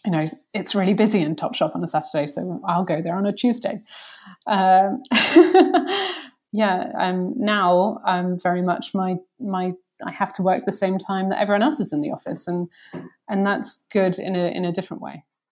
it's really busy in Topshop on a Saturday, so I'll go there on a Tuesday. Um, now I'm very much my I have to work the same time that everyone else is in the office, and that's good in a different way.